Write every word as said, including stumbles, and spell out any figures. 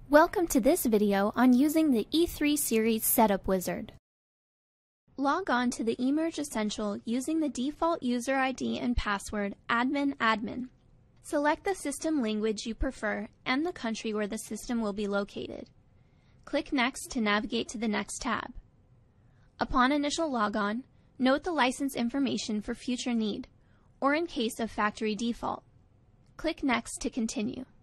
Welcome to this video on using the E three Series Setup Wizard. Log on to the eMERGE Essential using the default user I D and password admin admin. Select the system language you prefer and the country where the system will be located. Click Next to navigate to the next tab. Upon initial logon, note the license information for future need, or in case of factory default. Click Next to continue.